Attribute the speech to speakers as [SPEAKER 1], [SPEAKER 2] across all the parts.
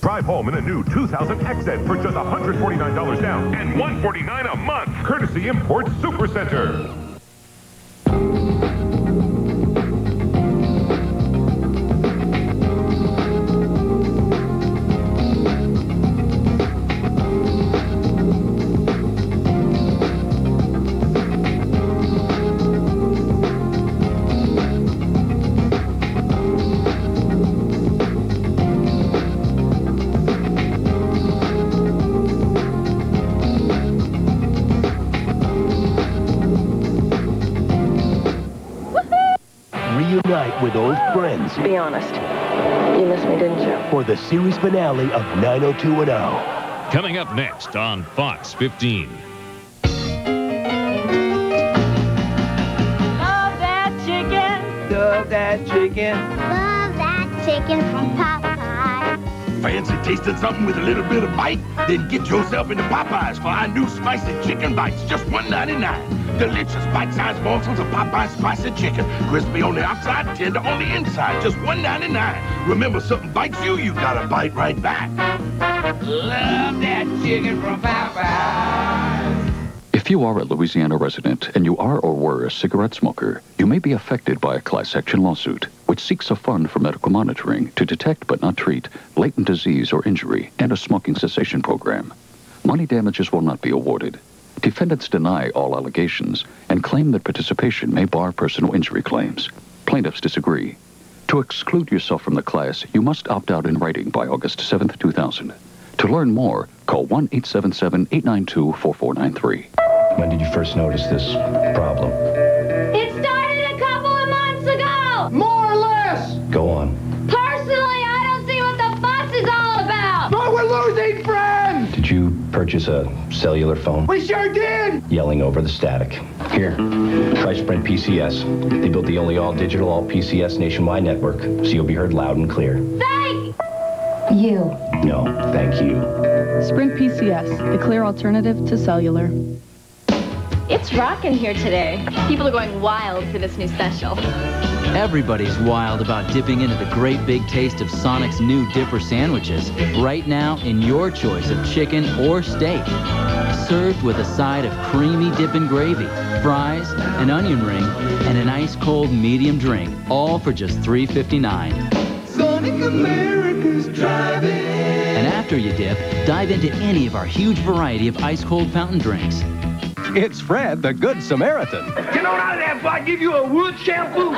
[SPEAKER 1] Drive home in a new 2000 XZ for just $149 down and $149 a month. Courtesy Import Supercenter.
[SPEAKER 2] Reunite with old friends.
[SPEAKER 3] Be honest. You missed me, didn't you?
[SPEAKER 2] For the series finale of 90210.
[SPEAKER 4] Coming up next on Fox 15.
[SPEAKER 5] Love that chicken.
[SPEAKER 6] Love that chicken.
[SPEAKER 7] Love that chicken from Popeye.
[SPEAKER 8] Fancy tasting something with a little bit of bite? Then get yourself into Popeyes for our new spicy chicken bites, just $1.99. Delicious bite-sized morsels of Popeye's spicy chicken. Crispy on the outside, tender on the inside, just $1.99. Remember, something bites you, you gotta bite right back.
[SPEAKER 6] Love that chicken from Popeyes.
[SPEAKER 9] If you are a Louisiana resident and you are or were a cigarette smoker, you may be affected by a class action lawsuit, which seeks a fund for medical monitoring to detect but not treat latent disease or injury and a smoking cessation program. Money damages will not be awarded. Defendants deny all allegations and claim that participation may bar personal injury claims. Plaintiffs disagree. To exclude yourself from the class, you must opt out in writing by August 7th, 2000. To learn more, call 1-877-892-4493.
[SPEAKER 10] When did you first notice this problem?
[SPEAKER 7] It started a couple of months ago!
[SPEAKER 6] More or less!
[SPEAKER 10] Go on.
[SPEAKER 7] Personally, I don't see what the fuss is all about!
[SPEAKER 6] But we're losing friends!
[SPEAKER 10] Did you purchase a cellular phone?
[SPEAKER 6] We sure did!
[SPEAKER 10] Yelling over the static. Here, try Sprint PCS. They built the only all-digital, all-PCS nationwide network, so you'll be heard loud and clear.
[SPEAKER 7] Thank you.
[SPEAKER 10] No, thank you.
[SPEAKER 11] Sprint PCS, the clear alternative to cellular.
[SPEAKER 12] It's rockin' here today. People are going wild for this new special.
[SPEAKER 13] Everybody's wild about dipping into the great big taste of Sonic's new Dipper sandwiches. Right now, in your choice of chicken or steak. Served with a side of creamy dipping gravy, fries, an onion ring, and an ice-cold medium drink. All for just $3.59.
[SPEAKER 6] Sonic America's driving.
[SPEAKER 13] And after you dip, dive into any of our huge variety of ice-cold fountain drinks.
[SPEAKER 14] It's Fred, the Good Samaritan.
[SPEAKER 6] Get on out of there before I give you a wood shampoo.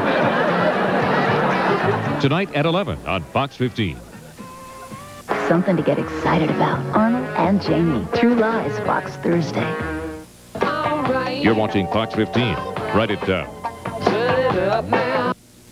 [SPEAKER 4] Tonight at 11 on Fox 15.
[SPEAKER 15] Something to get excited about. Arnold and Jamie. True Lies, Fox Thursday.
[SPEAKER 4] You're watching Fox 15. Write it down.
[SPEAKER 6] Turn it up now.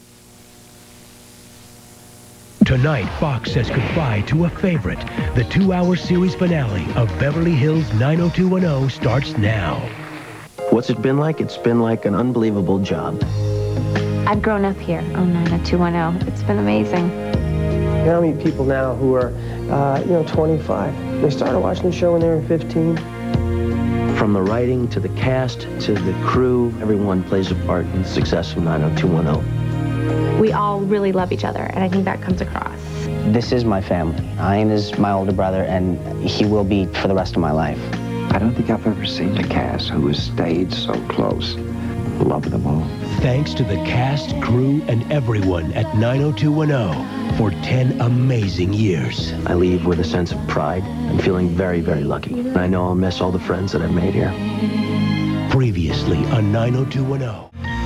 [SPEAKER 2] Tonight, Fox says goodbye to a favorite. The 2-hour series finale of Beverly Hills 90210 starts now.
[SPEAKER 16] What's it been like? It's been like an unbelievable job.
[SPEAKER 17] I've grown up here on 90210. It's been amazing.
[SPEAKER 18] You know, I meet people now who are, 25. They started watching the show when they were 15.
[SPEAKER 16] From the writing to the cast to the crew, everyone plays a part in the success of 90210.
[SPEAKER 17] We all really love each other, and I think that comes across.
[SPEAKER 19] This is my family. Ian is my older brother, and he will be for the rest of my life.
[SPEAKER 20] I don't think I've ever seen a cast who has stayed so close. Love them all.
[SPEAKER 2] Thanks to the cast, crew, and everyone at 90210 for 10 amazing years.
[SPEAKER 16] I leave with a sense of pride and feeling very, very lucky. And I know I'll miss all the friends that I've made here.
[SPEAKER 2] Previously on 90210.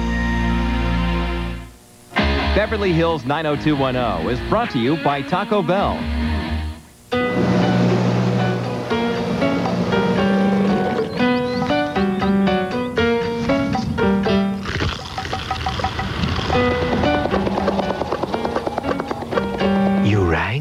[SPEAKER 14] Beverly Hills 90210 is brought to you by Taco Bell.
[SPEAKER 2] You rang?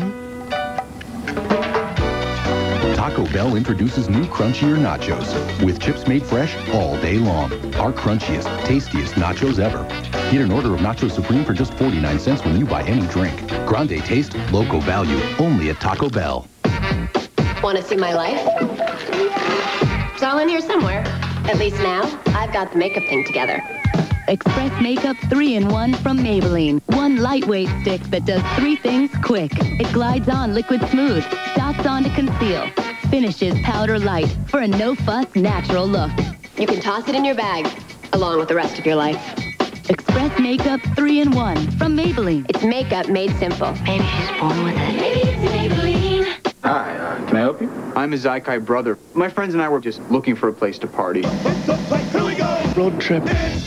[SPEAKER 6] Taco Bell introduces new crunchier nachos with chips made fresh all day long. Our crunchiest, tastiest nachos ever. Get an order of Nacho Supreme for just 49 cents when you buy any drink. Grande taste, loco value, only at Taco Bell.
[SPEAKER 12] Want to see my life? It's all in here somewhere. At least now, I've got the makeup thing together.
[SPEAKER 15] Express Makeup 3-in-1 from Maybelline. One lightweight stick that does 3 things quick. It glides on liquid smooth, dots on to conceal, finishes powder light for a no-fuss, natural look.
[SPEAKER 3] You can toss it in your bag, along with the rest of your life.
[SPEAKER 15] Express Makeup 3-in-1 from Maybelline.
[SPEAKER 3] It's makeup made simple.
[SPEAKER 15] Maybe she's born with it.
[SPEAKER 3] Maybe it's Maybelline.
[SPEAKER 21] Hi, can I help you? I'm his Zaikai brother. My friends and I were just looking for a place to party.
[SPEAKER 22] Here we go.
[SPEAKER 16] Road trip.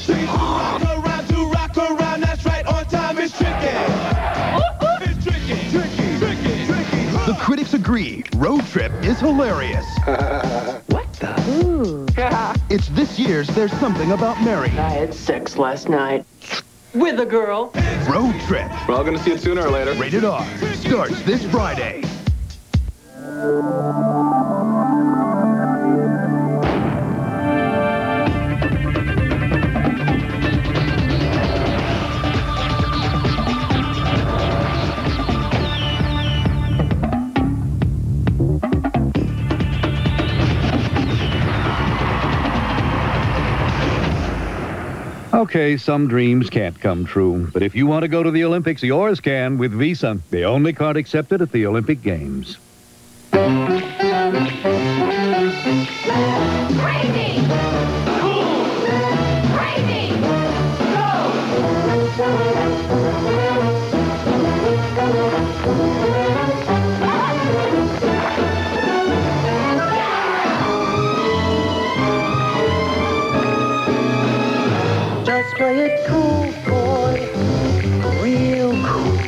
[SPEAKER 22] Rock around, that's right, on time is tricky. It's tricky.
[SPEAKER 23] The critics agree, Road Trip is hilarious.
[SPEAKER 16] What the? Ooh.
[SPEAKER 23] It's this year's There's Something About Mary.
[SPEAKER 18] I had sex last night. With a girl.
[SPEAKER 23] Road Trip.
[SPEAKER 21] We're all gonna see it sooner or later.
[SPEAKER 23] Rated R. Starts this Friday.
[SPEAKER 24] Okay, some dreams can't come true. But if you want to go to the Olympics, yours can with Visa, the only card accepted at the Olympic Games.
[SPEAKER 7] Crazy! Cool! Crazy!
[SPEAKER 18] Just play it cool, boy. Real cool.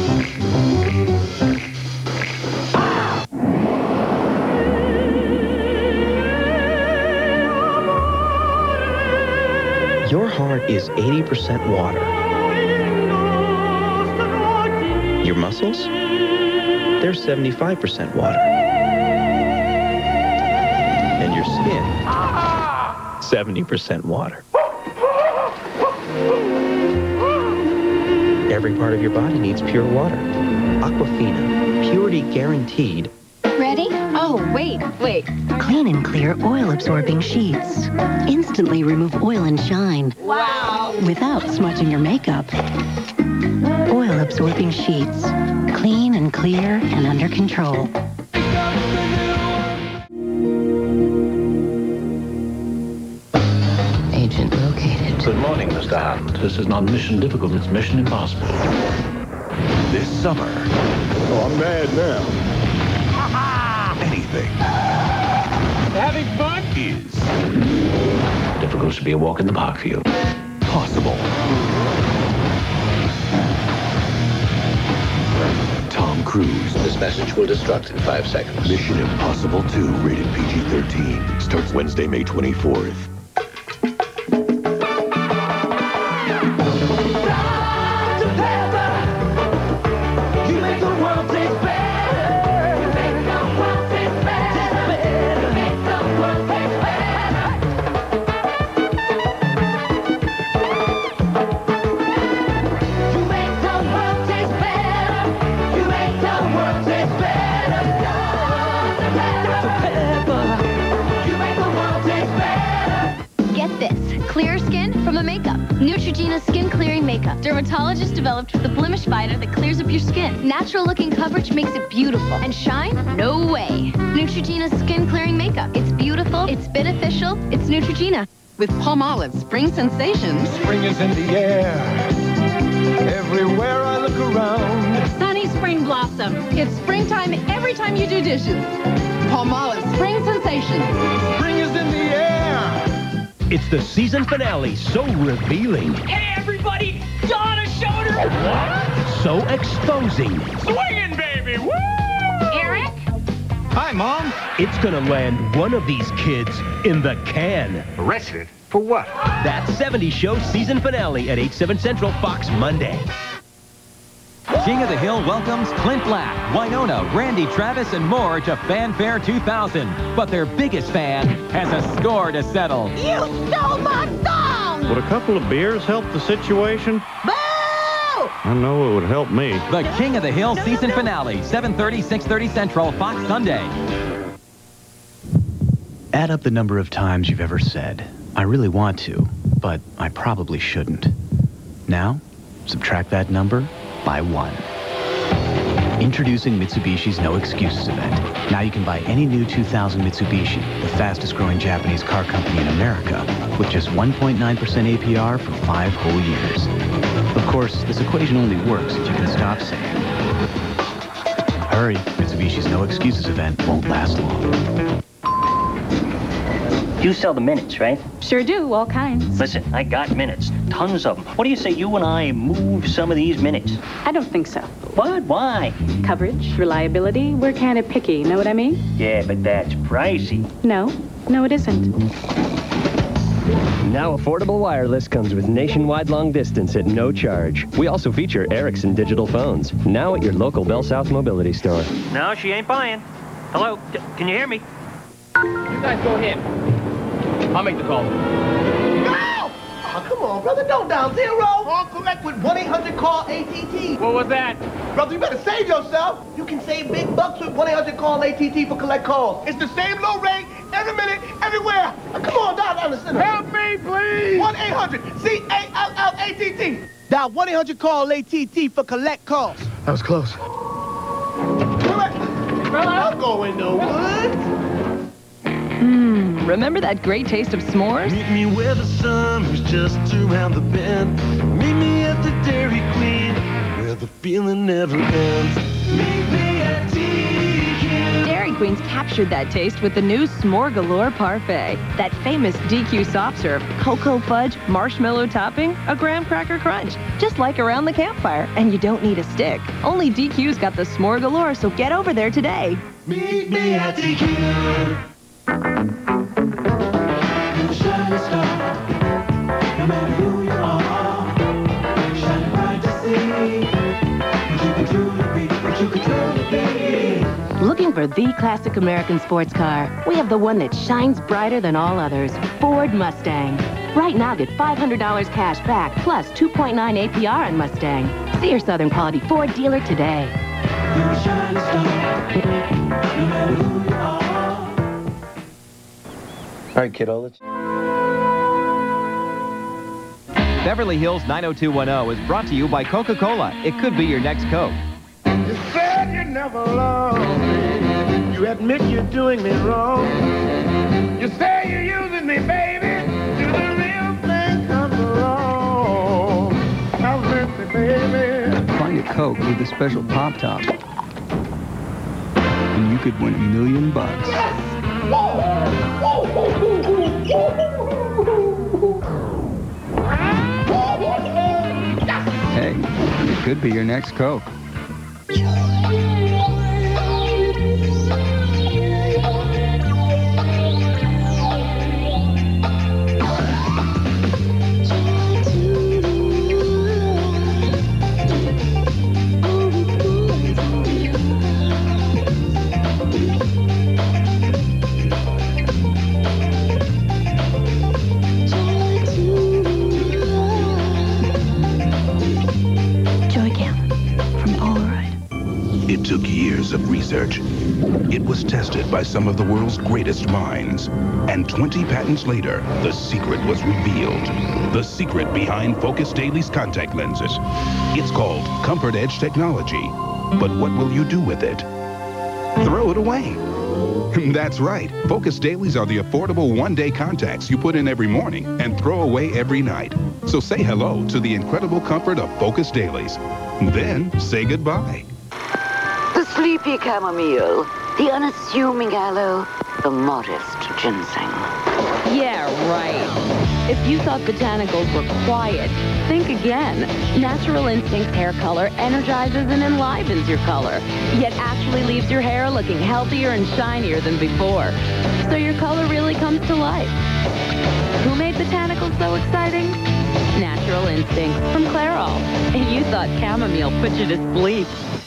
[SPEAKER 16] Your heart is 80% water. Your muscles? They're 75% water. And your skin? 70% water. Every part of your body needs pure water. Aquafina, purity guaranteed.
[SPEAKER 12] Ready? Oh, wait.
[SPEAKER 15] Clean and clear oil-absorbing sheets. Instantly remove oil and shine.
[SPEAKER 12] Wow.
[SPEAKER 15] Without smudging your makeup. Oil-absorbing sheets. Clean and clear and under control. Agent located.
[SPEAKER 8] Good morning, Mr. Hunt. This is not mission difficult, it's mission impossible.
[SPEAKER 1] This summer.
[SPEAKER 8] Oh, I'm mad now.
[SPEAKER 1] Anything
[SPEAKER 22] Having fun?
[SPEAKER 1] is
[SPEAKER 8] Difficult to be a walk in the park for you.
[SPEAKER 1] possible. Tom Cruise.
[SPEAKER 8] This message will destruct in 5 seconds.
[SPEAKER 1] Mission Impossible 2, rated PG-13. Starts Wednesday, May 24th.
[SPEAKER 22] You make the world taste better. You make the world taste better. You make the world taste better. You make the world taste better. You make the world taste better. Dr. Pepper. You make the world taste better.
[SPEAKER 12] Get this. Clear skin from a makeup. Neutrogena Skin Clearing Makeup. Dermatologist developed with a blemish fighter that clears up your skin. Natural looking coverage makes it beautiful. And shine? No way. Neutrogena Skin Clearing Makeup. It's beautiful, it's beneficial, it's Neutrogena.
[SPEAKER 25] With Palmolive Spring Sensations.
[SPEAKER 22] Spring is in the air. Everywhere I look around.
[SPEAKER 25] Sunny Spring Blossom. It's springtime every time you do dishes. Palmolive Spring Sensations.
[SPEAKER 22] Spring is in the air.
[SPEAKER 2] It's the season finale, so revealing,
[SPEAKER 22] Hey, everybody! Donna showed her. What?
[SPEAKER 2] so exposing.
[SPEAKER 22] Swinging, baby! Woo!
[SPEAKER 12] Eric?
[SPEAKER 22] Hi, Mom.
[SPEAKER 2] It's gonna land one of these kids in the can.
[SPEAKER 8] Arrested? For what?
[SPEAKER 2] That 70s show season finale at 8/7 Central, Fox Monday.
[SPEAKER 14] King of the Hill welcomes Clint Black, Winona, Randy Travis, and more to Fanfare 2000. But their biggest fan has a score to settle.
[SPEAKER 25] You stole my song!
[SPEAKER 26] Would a couple of beers help the situation?
[SPEAKER 25] Boo!
[SPEAKER 26] I know it would help me.
[SPEAKER 14] The King of the Hill season finale, 7:30, 6:30 Central, Fox Sunday.
[SPEAKER 16] Add up the number of times you've ever said, I really want to,
[SPEAKER 4] but I probably shouldn't. Now, subtract that number by 1. Introducing Mitsubishi's No Excuses event. Now you can buy any new 2000 Mitsubishi, the fastest growing Japanese car company in America, with just 1.9% APR for 5 whole years. Of course, this equation only works if you can stop saying, hurry, Mitsubishi's No Excuses event won't last long.
[SPEAKER 5] You sell the minutes, right?
[SPEAKER 9] Sure do, all kinds.
[SPEAKER 5] Listen, I got minutes, tons of them. What do you say you and I move some of these minutes?
[SPEAKER 9] I don't think so.
[SPEAKER 5] What? Why?
[SPEAKER 9] Coverage, reliability, we're kind of picky, know what I mean?
[SPEAKER 5] Yeah, but that's pricey.
[SPEAKER 9] No, it isn't.
[SPEAKER 10] Now affordable wireless comes with nationwide long distance at no charge. We also feature Ericsson digital phones, now at your local Bell South Mobility store.
[SPEAKER 5] No, she ain't buying. Hello? Can you hear me?
[SPEAKER 11] You guys go ahead. I'll make the call.
[SPEAKER 13] No! Oh, come on, brother. Don't down zero. Call collect with 1-800-CALL-ATT.
[SPEAKER 11] What was that?
[SPEAKER 13] Brother, you better save yourself. You can save big bucks with 1-800-CALL-ATT for collect calls. It's the same low rate every minute, everywhere. Now, come on, down the center.
[SPEAKER 11] Help me, please.
[SPEAKER 13] 1-800-CALL-ATT. Dial 1-800-CALL-ATT for collect calls.
[SPEAKER 11] That was close.
[SPEAKER 13] Don't go in the woods.
[SPEAKER 25] Remember that great taste of s'mores?
[SPEAKER 27] Meet me where the sun was just around the bend. Meet me at the Dairy Queen, where the feeling never ends. Meet me at DQ.
[SPEAKER 25] Dairy Queen's captured that taste with the new S'more Galore Parfait. That famous DQ soft serve, cocoa fudge, marshmallow topping, a graham cracker crunch. Just like around the campfire, and you don't need a stick. Only DQ's got the S'more Galore, so get over there today.
[SPEAKER 27] Meet me at DQ. Shining star, no matter who you are, shining bright to see what you can truly be, what you can truly be.
[SPEAKER 15] Looking for the classic American sports car? We have the one that shines brighter than all others, Ford Mustang. Right now, get $500 cash back, plus 2.9 APR on Mustang. See your Southern Quality Ford dealer today.
[SPEAKER 27] You're a shining star, no matter who you are.
[SPEAKER 16] All right, kiddo, let's...
[SPEAKER 14] Beverly Hills 90210 is brought to you by Coca-Cola. It could be your next Coke.
[SPEAKER 13] You said you never loved me. You admit you're doing me wrong. You say you're using me, baby. Till the real thing comes along. Now listen, baby.
[SPEAKER 20] Find a Coke with a special pop top, and you could win $1 million. Hey, it could be your next Coke.
[SPEAKER 8] It took years of research. It was tested by some of the world's greatest minds. And 20 patents later, the secret was revealed. The secret behind Focus Daily's contact lenses. It's called Comfort Edge technology. But what will you do with it? Throw it away. That's right. Focus Dailies are the affordable one-day contacts you put in every morning and throw away every night. So say hello to the incredible comfort of Focus Dailies. Then say goodbye.
[SPEAKER 28] The sleepy chamomile, the unassuming aloe, the modest ginseng.
[SPEAKER 15] Yeah, right. If you thought botanicals were quiet, think again. Natural Instinct's hair color energizes and enlivens your color, yet actually leaves your hair looking healthier and shinier than before. So your color really comes to life. Who made botanicals so exciting? Natural Instinct from Clairol. And you thought chamomile put you to sleep.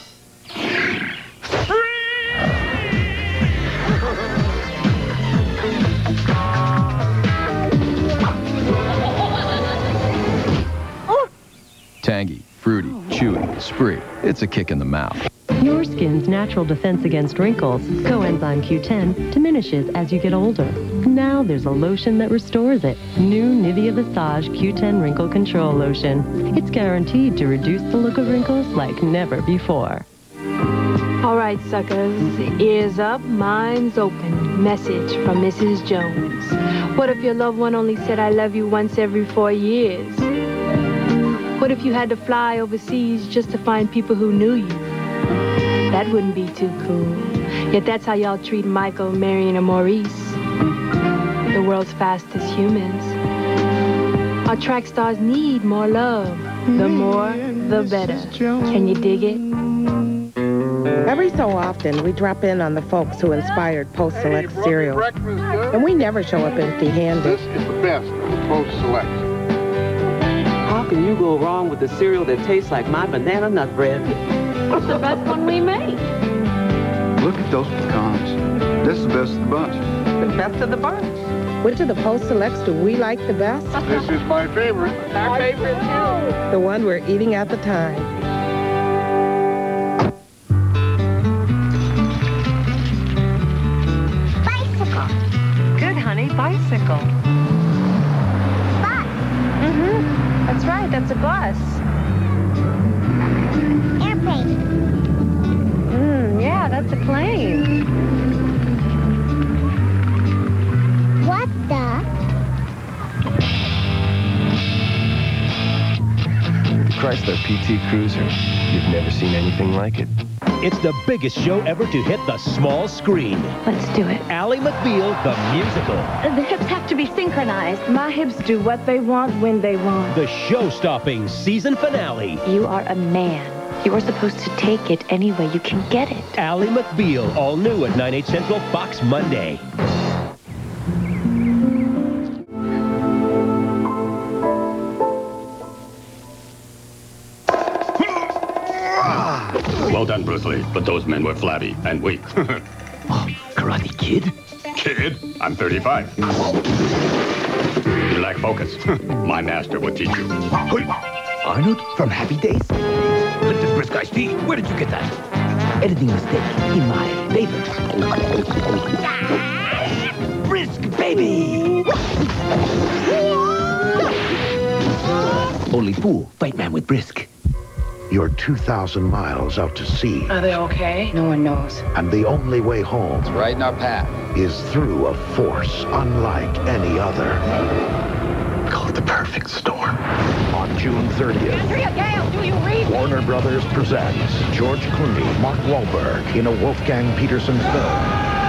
[SPEAKER 29] Tangy, fruity, chewy, spree. It's a kick in the mouth.
[SPEAKER 30] Your skin's natural defense against wrinkles, coenzyme Q10, diminishes as you get older.
[SPEAKER 25] Now there's a lotion that restores it. New Nivea Visage Q10 Wrinkle Control Lotion. It's guaranteed to reduce the look of wrinkles like never before.
[SPEAKER 3] All right, suckers. Ears up, minds open. Message from Mrs. Jones. What if your loved one only said I love you once every 4 years? What if you had to fly overseas just to find people who knew you? That wouldn't be too cool. Yet that's how y'all treat Michael, Marion, and Maurice. The world's fastest humans. Our track stars need more love. The more, the better. Can you dig it?
[SPEAKER 6] Every so often, we drop in on the folks who inspired Post-Select cereal. And we never show up empty-handed.
[SPEAKER 7] This is the best of Post-Select.
[SPEAKER 17] How can you go wrong with a cereal that tastes like my banana nut bread?
[SPEAKER 3] It's the best one we make.
[SPEAKER 20] Look at those pecans. This is the best of the bunch.
[SPEAKER 6] The best of the bunch. Which of the Post-Selects do we like the best?
[SPEAKER 7] This is my favorite.
[SPEAKER 6] Our favorite, too. The one we're eating at the time.
[SPEAKER 25] Good, honey. Bicycle.
[SPEAKER 12] Bus.
[SPEAKER 25] Mm-hmm. That's right. That's a bus.
[SPEAKER 12] Airplane.
[SPEAKER 25] Yeah, that's a plane.
[SPEAKER 12] What the?
[SPEAKER 10] Chrysler PT Cruiser. You've never seen anything like it.
[SPEAKER 2] It's the biggest show ever to hit the small screen.
[SPEAKER 25] Let's do it.
[SPEAKER 2] Ally McBeal, the musical.
[SPEAKER 25] The hips have to be synchronized. My hips do what they want when they want.
[SPEAKER 2] The show-stopping season finale.
[SPEAKER 25] You are a man. You are supposed to take it any way you can get it.
[SPEAKER 2] Ally McBeal, all new at 9/8 Central Fox Monday.
[SPEAKER 18] Well done, Bruce Lee, but those men were flabby and weak.
[SPEAKER 19] Karate Kid?
[SPEAKER 18] Kid, I'm 35. You lack focus. My master will teach you.
[SPEAKER 19] Arnold from Happy Days? Lipton Brisk Iced Tea, where did you get that? Editing mistake in my favor. Brisk, baby! Only fool, fight man with Brisk.
[SPEAKER 21] You're 2,000 miles out to sea.
[SPEAKER 25] Are they okay? No one knows.
[SPEAKER 21] And the only way home
[SPEAKER 19] It's right in our path.
[SPEAKER 21] is through a force unlike any other.
[SPEAKER 19] Call it the perfect storm.
[SPEAKER 21] On June 30th,
[SPEAKER 12] Andrea Gale, do you read me?
[SPEAKER 21] Warner Brothers presents George Clooney, Mark Wahlberg in a Wolfgang Peterson film.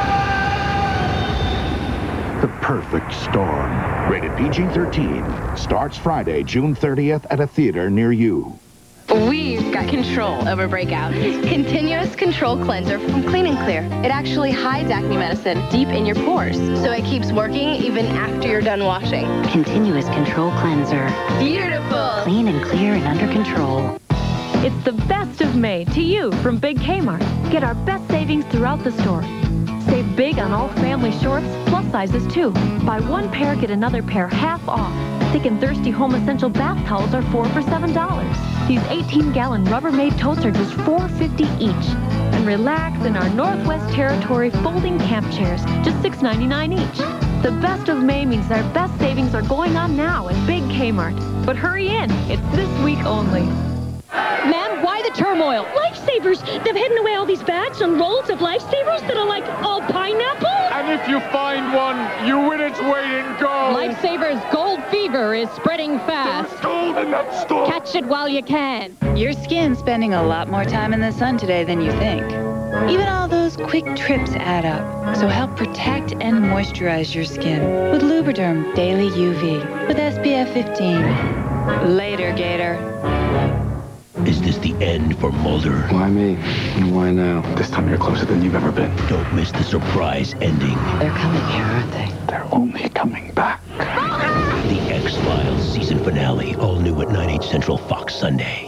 [SPEAKER 21] The Perfect Storm. Rated PG-13. Starts Friday, June 30th at a theater near you.
[SPEAKER 12] We've got control over breakouts. Continuous Control Cleanser from Clean and Clear. It actually hides acne medicine deep in your pores, so it keeps working even after you're done washing.
[SPEAKER 15] Continuous Control Cleanser.
[SPEAKER 12] Beautiful!
[SPEAKER 15] Clean and clear and under control.
[SPEAKER 25] It's the best of May to you from Big Kmart. Get our best savings throughout the store. Save big on all family shorts, plus sizes too. Buy one pair, get another pair half off. Thick and Thirsty Home Essential bath towels are 4 for $7. These 18-gallon Rubbermaid totes are just $4.50 each. And relax in our Northwest Territory folding camp chairs, just $6.99 each. The best of May means our best savings are going on now at Big Kmart. But hurry in, it's this week only.
[SPEAKER 23] Ma'am, why the turmoil? Lifesavers! They've hidden away all these bags and rolls of lifesavers that are like all pineapple.
[SPEAKER 11] And if you find one, you win its weight in gold.
[SPEAKER 23] Lifesavers Gold Fever is spreading fast.
[SPEAKER 11] There's gold in that store.
[SPEAKER 23] Catch it while you can.
[SPEAKER 24] Your skin's spending a lot more time in the sun today than you think. Even all those quick trips add up. So help protect and moisturize your skin with Lubriderm Daily UV with SPF 15. Later, Gator.
[SPEAKER 2] Is this the end for Mulder?
[SPEAKER 20] Why me? And why now? This time you're closer than you've ever been.
[SPEAKER 2] Don't miss the surprise ending.
[SPEAKER 24] They're coming here, aren't they?
[SPEAKER 20] They're only coming back.
[SPEAKER 2] The X-Files season finale, all new at 9/8 Central Fox Sunday.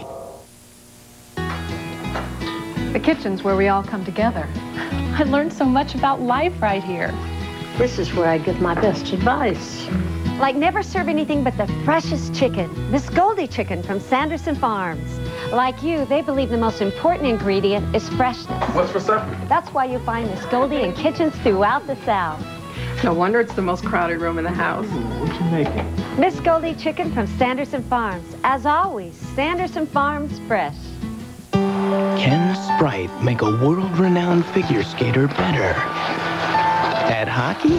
[SPEAKER 30] The kitchen's where we all come together. I learned so much about life right here.
[SPEAKER 31] This is where I give my best advice.
[SPEAKER 32] Like never serve anything but the freshest chicken. Miss Goldie Chicken from Sanderson Farms. Like you, they believe the most important ingredient is freshness.
[SPEAKER 7] What's for supper?
[SPEAKER 32] That's why you find Miss Goldie in kitchens throughout the South.
[SPEAKER 1] No wonder it's the most crowded room in the house.
[SPEAKER 4] What you making?
[SPEAKER 32] Miss Goldie Chicken from Sanderson Farms. As always, Sanderson Farms fresh.
[SPEAKER 5] Can Sprite make a world-renowned figure skater better? At hockey?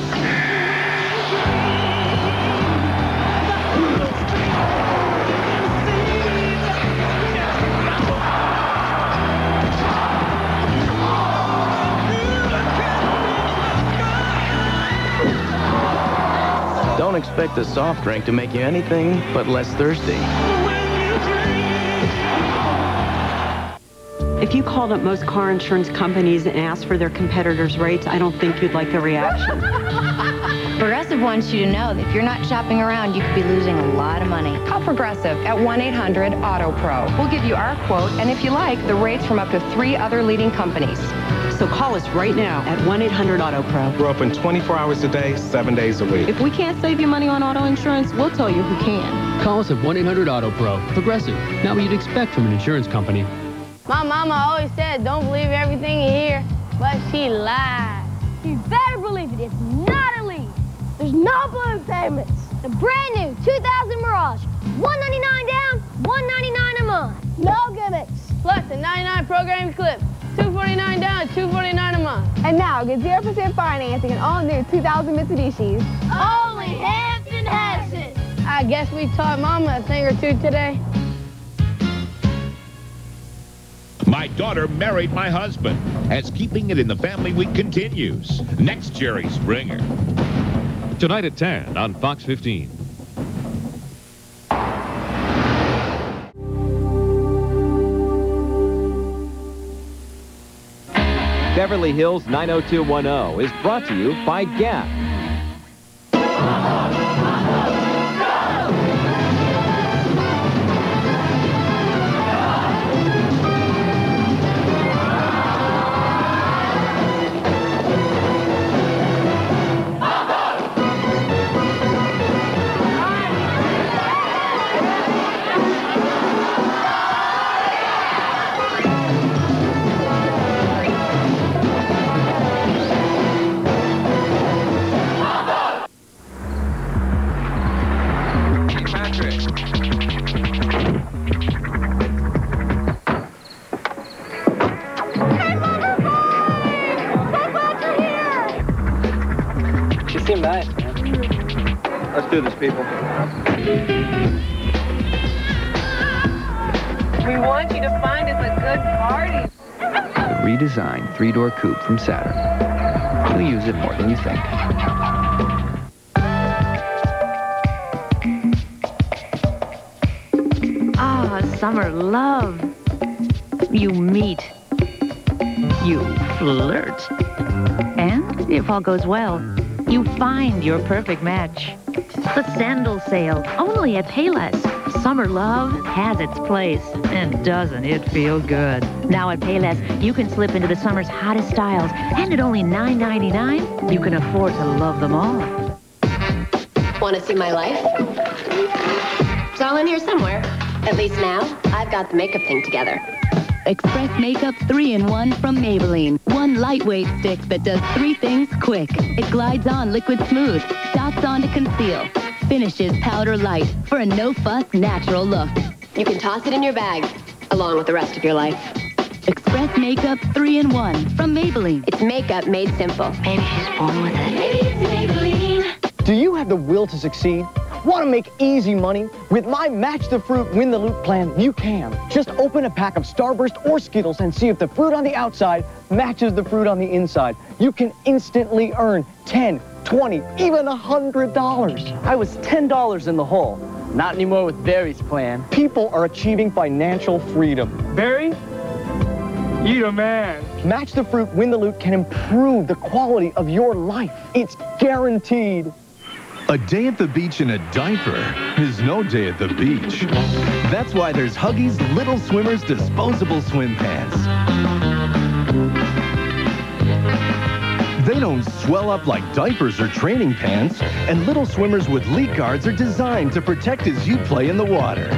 [SPEAKER 5] Don't expect a soft drink to make you anything but less thirsty.
[SPEAKER 8] If you called up most car insurance companies and asked for their competitors' rates, I don't think you'd like the reaction.
[SPEAKER 12] Progressive wants you to know that if you're not shopping around, you could be losing a lot of money.
[SPEAKER 9] Call Progressive at 1-800-AUTO-PRO. We'll give you our quote, and if you like, the rates from up to 3 other leading companies.
[SPEAKER 8] So call us right now at 1-800-AUTO-PRO.
[SPEAKER 13] We're open 24 hours a day, 7 days a week.
[SPEAKER 8] If we can't save you money on auto insurance, we'll tell you who can.
[SPEAKER 14] Call us at 1-800-AUTO-PRO. Progressive. Not what you'd expect from an insurance company.
[SPEAKER 16] My mama always said, don't believe everything you hear, but she lied.
[SPEAKER 22] You better believe it. It's not a lease. There's no balloon payments. The brand new 2000 Mirage. $199 down, $199 a month. No gimmicks.
[SPEAKER 16] Plus the 99 programming clip. $249 down, $249 a month.
[SPEAKER 22] And now get 0% financing on all new 2000 Mitsubishis.
[SPEAKER 16] Only Hampton has it. I guess we taught Mama a thing or two today.
[SPEAKER 22] My daughter married my husband, as Keeping It in the Family Week continues. Next Jerry Springer.
[SPEAKER 26] Tonight at 10 on Fox 15.
[SPEAKER 27] Beverly Hills 90210 is brought to you by Gap.
[SPEAKER 28] Seem nice, man. Let's do this, people.
[SPEAKER 24] We want you to find us a good party.
[SPEAKER 20] The redesigned 3-door coupe from Saturn. You'll use it more than you think.
[SPEAKER 15] Ah, summer love. You meet. You flirt. And if all goes well, you find your perfect match. The sandal sale, only at Payless. Summer love has its place, and doesn't it feel good? Now at Payless, you can slip into the summer's hottest styles, and at only $9.99, you can afford to love them all.
[SPEAKER 33] Want to see my life? It's all in here somewhere. At least now, I've got the makeup thing together.
[SPEAKER 15] Express Makeup 3-in-1 from Maybelline. One lightweight stick that does 3 things quick. It glides on liquid smooth, dots on to conceal, finishes powder light for a no-fuss natural look.
[SPEAKER 33] You can toss it in your bag, along with the rest of your life.
[SPEAKER 15] Express Makeup 3-in-1 from Maybelline.
[SPEAKER 33] It's makeup made simple.
[SPEAKER 15] Maybe she's born with it. Maybe it's Maybelline.
[SPEAKER 34] Do you have the will to succeed? Want to make easy money? With my Match the Fruit, Win the Loot plan, you can. Just open a pack of Starburst or Skittles and see if the fruit on the outside matches the fruit on the inside. You can instantly earn $10, $20, even $100. I was $10 in the hole. Not anymore with Barry's plan. People are achieving financial freedom. Barry, you the man. Match the Fruit, Win the Loot can improve the quality of your life. It's guaranteed.
[SPEAKER 35] A day at the beach in a diaper is no day at the beach. That's why there's Huggies Little Swimmers disposable swim pants. They don't swell up like diapers or training pants, and Little Swimmers with leak guards are designed to protect as you play in the water.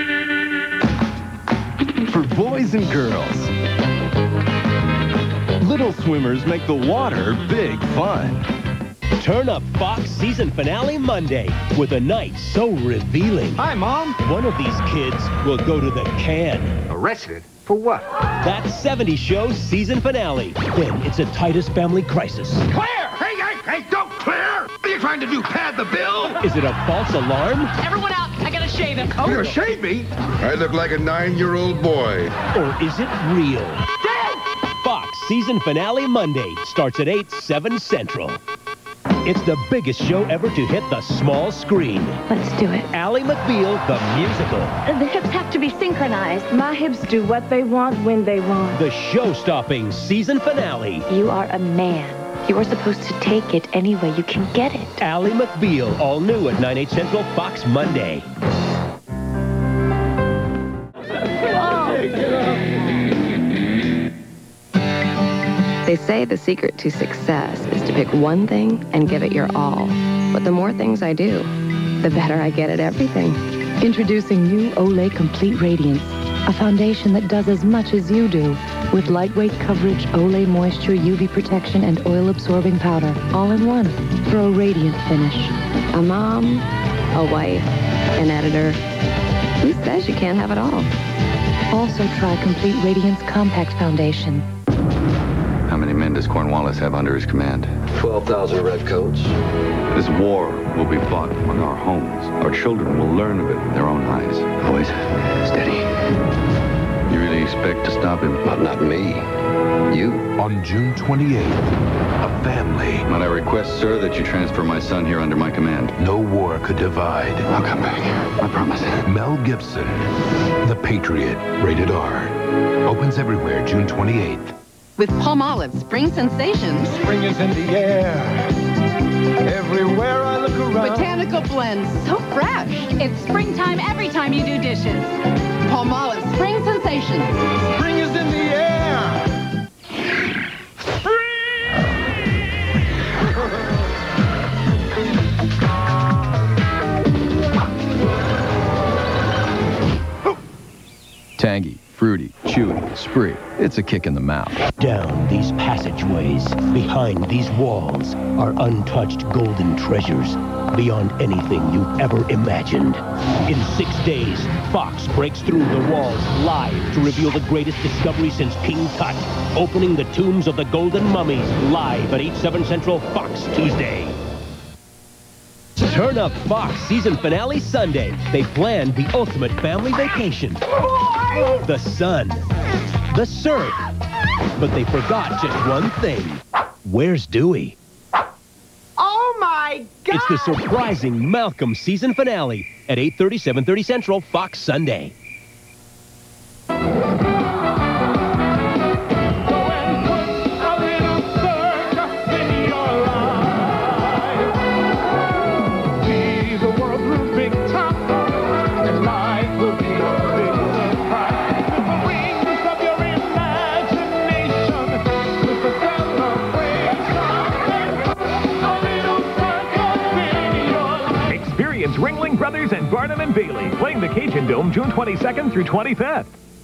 [SPEAKER 35] For boys and girls. little swimmers make the water big fun.
[SPEAKER 2] Turn up Fox season finale Monday with a night so revealing.
[SPEAKER 3] Hi, Mom.
[SPEAKER 2] One of these kids will go to the can.
[SPEAKER 3] Arrested? For what?
[SPEAKER 2] That 70s show season finale. Then it's a Titus family crisis.
[SPEAKER 3] Clear! Hey, don't clear! What are you trying to do, pad the bill?
[SPEAKER 2] Is it a false alarm?
[SPEAKER 4] Everyone out. I gotta shave him.
[SPEAKER 3] You're gonna shave me?
[SPEAKER 7] I look like a 9-year-old boy.
[SPEAKER 2] Or is it real? Fox season finale Monday starts at 8, 7 Central. It's the biggest show ever to hit the small screen.
[SPEAKER 32] Let's do it.
[SPEAKER 2] Ally McBeal, the musical.
[SPEAKER 32] The hips have to be synchronized.
[SPEAKER 6] My hips do what they want when they want.
[SPEAKER 2] The show-stopping season finale.
[SPEAKER 32] You are a man. You are supposed to take it any way you can get it.
[SPEAKER 2] Ally McBeal, all new at 9, 8 Central, Fox Monday.
[SPEAKER 9] They say the secret to success is to pick one thing and give it your all. But the more things I do, the better I get at everything.
[SPEAKER 10] Introducing new Olay Complete Radiance, a foundation that does as much as you do. With lightweight coverage, Olay Moisture, UV protection, and oil-absorbing powder, all in one, for a radiant finish.
[SPEAKER 9] A mom, a wife, an editor. Who says you can't have it all?
[SPEAKER 10] Also try Complete Radiance Compact Foundation.
[SPEAKER 20] How many men does Cornwallis have under his command?
[SPEAKER 11] 12,000 redcoats.
[SPEAKER 20] This war will be fought among our homes. Our children will learn of it with their own eyes.
[SPEAKER 11] Boys, steady.
[SPEAKER 20] You really expect to stop him?
[SPEAKER 11] Not me. You?
[SPEAKER 17] On June 28th, a family.
[SPEAKER 20] Might I request, sir, that you transfer my son here under my command?
[SPEAKER 17] No war could divide.
[SPEAKER 20] I'll come back. I promise.
[SPEAKER 17] Mel Gibson, The Patriot, rated R. Opens everywhere June 28th.
[SPEAKER 18] With Palmolive Spring Sensations.
[SPEAKER 19] Spring is in the air. Everywhere I look around.
[SPEAKER 18] Botanical blends, so fresh.
[SPEAKER 4] It's springtime every time you do dishes.
[SPEAKER 18] Palmolive Spring Sensations.
[SPEAKER 19] Spring is in the air.
[SPEAKER 5] Tangy, fruity, chewy, spree. It's a kick in the mouth.
[SPEAKER 2] Down these passageways, behind these walls, are untouched golden treasures beyond anything you've ever imagined. In 6 days, Fox breaks through the walls live to reveal the greatest discovery since King Tut, opening the tombs of the golden mummies live at 8, 7 Central, Fox Tuesday. Turn up Fox season finale Sunday. They planned the ultimate family vacation. The sun, the surf, but they forgot just one thing. Where's Dewey?
[SPEAKER 16] Oh my God!
[SPEAKER 2] It's the surprising Malcolm season finale at 8:30, 7:30 Central, Fox Sunday.
[SPEAKER 21] Ringling Brothers and Barnum and Bailey, playing the Cajun Dome June 22nd through 25th.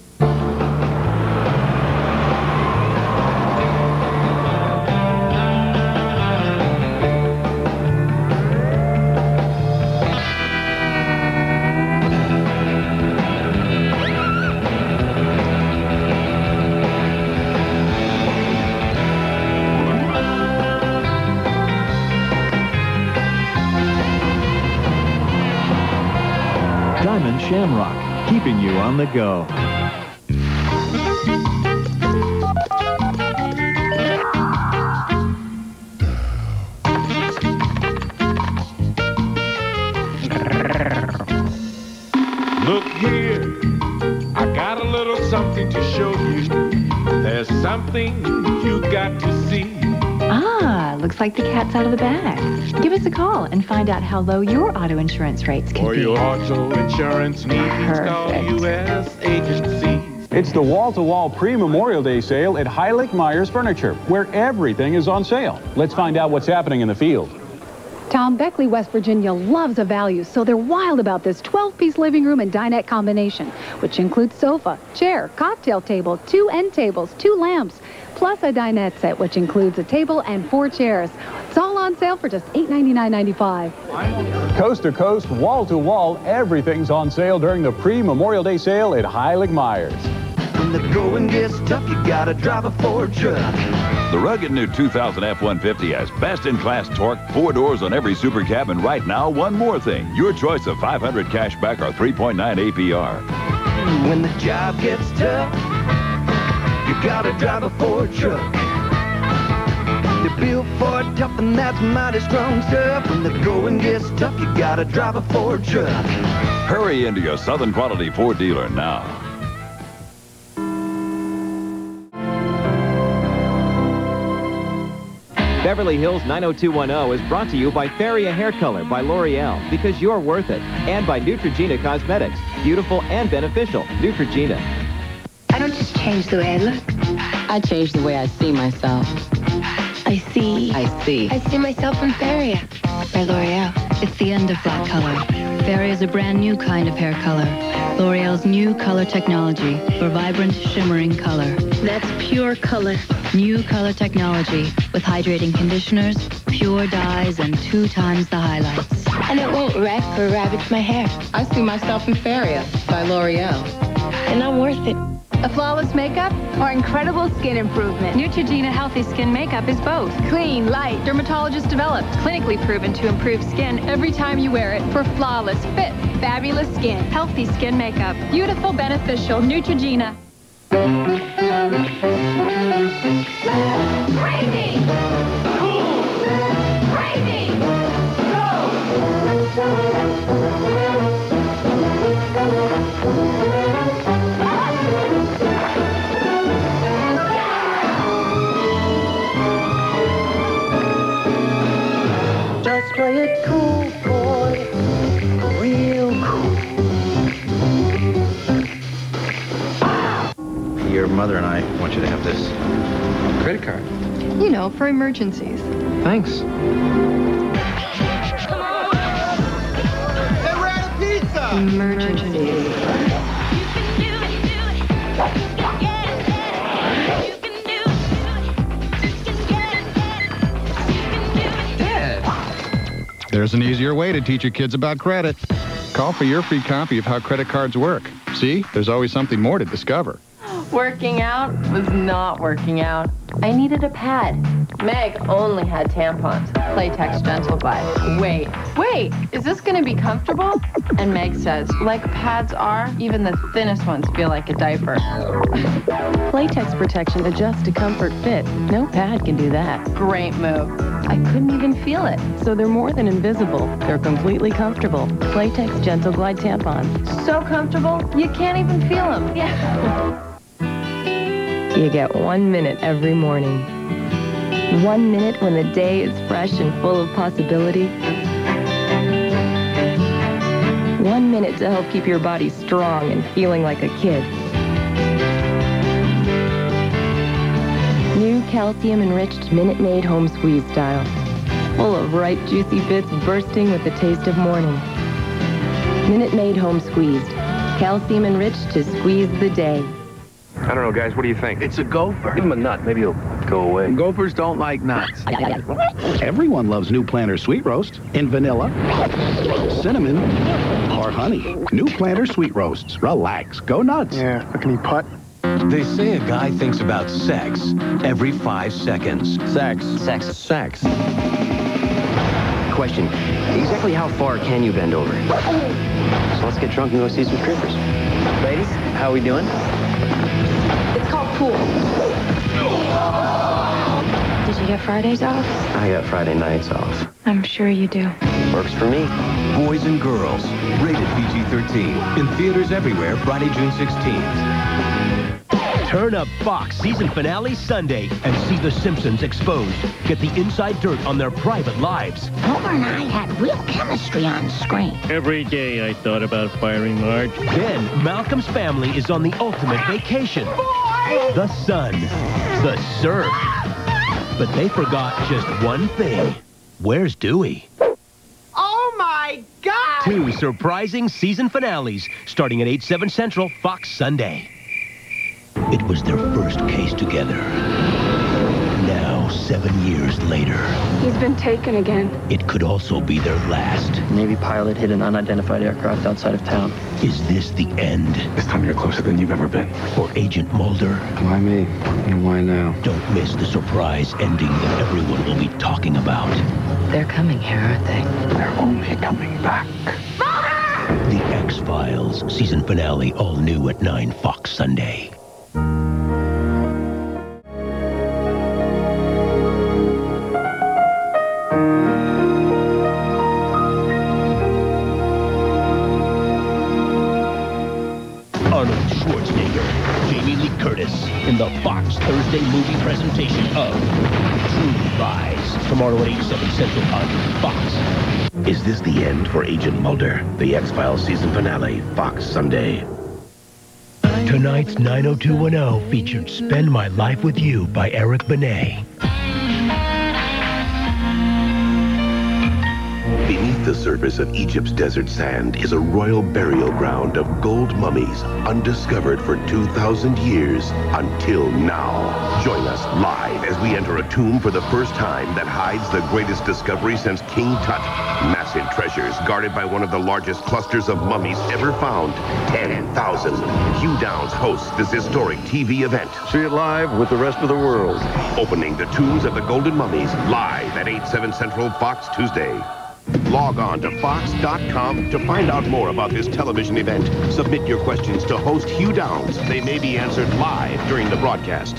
[SPEAKER 23] Diamond Shamrock, keeping you on the go.
[SPEAKER 25] Look here, I got a little something to show you. There's something you got to see.
[SPEAKER 24] Ah, looks like the cat's out of the bag. Give us a call and find out how low your auto insurance rates can
[SPEAKER 25] For
[SPEAKER 24] be.
[SPEAKER 25] your auto insurance needs, call U.S. agencies.
[SPEAKER 29] It's the wall-to-wall pre-Memorial Day sale at Heilig Myers Furniture, where everything is on sale. Let's find out what's happening in the field.
[SPEAKER 1] Tom, Beckley, West Virginia loves a value, so they're wild about this 12-piece living room and dinette combination, which includes sofa, chair, cocktail table, 2 end tables, 2 lamps, plus a dinette set, which includes a table and 4 chairs. It's all on sale for just $899.95.
[SPEAKER 29] Coast to coast, wall to wall, everything's on sale during the pre-Memorial Day sale at Heilig Myers.
[SPEAKER 8] When the going gets tough, you gotta drive a Ford truck.
[SPEAKER 12] The rugged new 2000 F-150 has best-in-class torque, 4 doors on every super cab, and right now, one more thing. Your choice of 500 cash back or 3.9 APR.
[SPEAKER 8] When the job gets tough, you gotta drive a Ford truck. They're built for it tough, and that's mighty strong stuff. When the going gets tough, you gotta drive a Ford truck.
[SPEAKER 12] Hurry into your Southern Quality Ford dealer now.
[SPEAKER 13] Beverly Hills 90210 is brought to you by Faria Hair Color by L'Oreal, because you're worth it. And by Neutrogena Cosmetics. Beautiful and beneficial. Neutrogena.
[SPEAKER 10] I don't just change the way I look. I change the way I see myself. I see myself in Faria by L'Oreal.
[SPEAKER 14] It's the end of black color. Faria is a brand new kind of hair color. L'Oreal's new color technology for vibrant, shimmering color.
[SPEAKER 10] That's pure color.
[SPEAKER 14] New color technology with hydrating conditioners, pure dyes, and 2 times the highlights.
[SPEAKER 10] And it won't wreck or ravage my hair.
[SPEAKER 18] I see myself in Faria by L'Oreal.
[SPEAKER 10] And I'm worth it.
[SPEAKER 4] A flawless makeup or incredible skin improvement? Neutrogena Healthy Skin Makeup is both. Clean, light, dermatologist developed, clinically proven to improve skin every time you wear it for flawless, fit, fabulous skin. Healthy Skin Makeup. Beautiful, beneficial Neutrogena.
[SPEAKER 16] Crazy! Cool! Crazy! Go!
[SPEAKER 6] Just play it cool, boy. Real cool.
[SPEAKER 11] Your mother and I want you to have this credit card.
[SPEAKER 18] You know, for emergencies.
[SPEAKER 11] Thanks.
[SPEAKER 3] Hey, we're out of pizza!
[SPEAKER 18] Emergencies.
[SPEAKER 15] There's an easier way to teach your kids about credit. Call for your free copy of how credit cards work. See, there's always something more to discover.
[SPEAKER 22] Working out was not working out. I needed a pad. Meg only had tampons. Playtex Gentle Glide. Wait, is this going to be comfortable? And Meg says, like pads are, even the thinnest ones feel like a diaper.
[SPEAKER 26] Playtex protection adjusts to comfort fit. No pad can do that.
[SPEAKER 22] Great move. I couldn't even feel it.
[SPEAKER 26] So they're more than invisible. They're completely comfortable. Playtex Gentle Glide tampons.
[SPEAKER 22] So comfortable, you can't even feel them. Yeah.
[SPEAKER 26] You get 1 minute every morning. 1 minute when the day is fresh and full of possibility. 1 minute to help keep your body strong and feeling like a kid. New calcium-enriched Minute Maid Home Squeeze style. Full of ripe, juicy bits bursting with the taste of morning. Minute Maid Home Squeezed. Calcium-enriched to squeeze the day.
[SPEAKER 11] I don't know, guys. What do you think?
[SPEAKER 5] It's a gopher.
[SPEAKER 11] Give him a nut. Maybe he'll go away.
[SPEAKER 5] Gophers don't like nuts.
[SPEAKER 27] Everyone loves New Planter Sweet Roast in vanilla, cinnamon, or honey. New Planter Sweet Roasts. Relax. Go nuts.
[SPEAKER 19] Yeah, but can he putt?
[SPEAKER 2] They say a guy thinks about sex every 5 seconds.
[SPEAKER 5] Sex.
[SPEAKER 11] Question. Exactly how far can you bend over? So let's get drunk and go see some strippers.
[SPEAKER 5] Ladies, how we doing?
[SPEAKER 26] It's called pool. Did you get Fridays off?
[SPEAKER 11] I got Friday nights off.
[SPEAKER 26] I'm sure you do.
[SPEAKER 11] Works for me.
[SPEAKER 2] Boys and Girls, rated PG-13. In theaters everywhere, Friday, June 16th. Turn up Fox season finale Sunday and see The Simpsons exposed. Get the inside dirt on their private lives.
[SPEAKER 28] Homer and I had real chemistry on screen.
[SPEAKER 30] Every day I thought about firing Marge.
[SPEAKER 2] Then Malcolm's family is on the ultimate vacation. The sun, the surf. But they forgot just one thing. Where's Dewey? 2 surprising season finales, starting at 8/7 Central, Fox Sunday. It was their first case together. Now, 7 years later,
[SPEAKER 18] He's been taken again.
[SPEAKER 2] it could also be their last.
[SPEAKER 11] Navy pilot hit an unidentified aircraft outside of town.
[SPEAKER 2] Is this the end?
[SPEAKER 1] This time you're closer than you've ever been.
[SPEAKER 2] For Agent Mulder?
[SPEAKER 1] Why me? And why now?
[SPEAKER 2] Don't miss the surprise ending that everyone will be talking about.
[SPEAKER 18] They're coming here, aren't they?
[SPEAKER 1] They're only coming back.
[SPEAKER 2] The X-Files season finale, all new at 9 Fox Sunday. Arnold Schwarzenegger, Jamie Lee Curtis in the Fox Thursday movie presentation of True Lies, tomorrow at 8/7 Central on Fox.
[SPEAKER 7] Is this the end for Agent Mulder? The X-Files season finale, Fox Sunday.
[SPEAKER 2] Tonight's 90210 featured Spend My Life With You by Eric Benet.
[SPEAKER 7] Beneath the surface of Egypt's desert sand is a royal burial ground of gold mummies undiscovered for 2,000 years until now. Join us live as we enter a tomb for the first time that hides the greatest discovery since King Tut. Massive treasures guarded by one of the largest clusters of mummies ever found. 10,000. Hugh Downs hosts this historic TV event.
[SPEAKER 1] See it live with the rest of the world.
[SPEAKER 7] Opening the tombs of the golden mummies live at 8/7 Central Fox Tuesday. Log on to Fox.com to find out more about this television event. Submit your questions to host Hugh Downs. They may be answered live during the broadcast.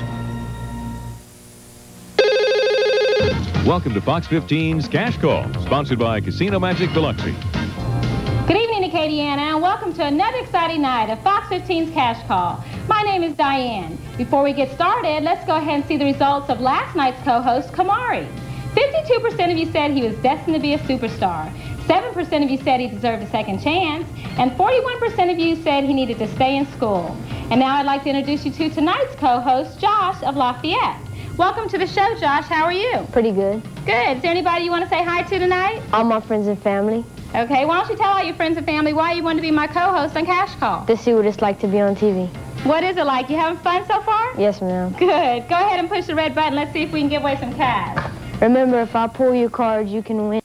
[SPEAKER 9] Welcome to Fox 15's Cash Call, sponsored by Casino Magic Biloxi.
[SPEAKER 17] Good evening to KADN, and welcome to another exciting night of Fox 15's Cash Call. My name is Diane. Before we get started, let's go ahead and see the results of last night's co-host, Kamari. 52% of you said he was destined to be a superstar. 7% of you said he deserved a second chance. And 41% of you said he needed to stay in school. And now I'd like to introduce you to tonight's co-host, Josh of Lafayette. Welcome to the show, Josh. How are you?
[SPEAKER 16] Pretty good.
[SPEAKER 17] Good. Is there anybody you want to say hi to tonight?
[SPEAKER 16] All my friends and family.
[SPEAKER 17] Okay, why don't you tell all your friends and family why you want to be my co-host on Cash Call?
[SPEAKER 16] To see what it's like to be on TV.
[SPEAKER 17] What is it like? You having fun so far?
[SPEAKER 16] Yes, ma'am.
[SPEAKER 17] Good. Go ahead and push the red button. Let's see if we can give away some cash.
[SPEAKER 16] Remember, if I pull your cards, you can win.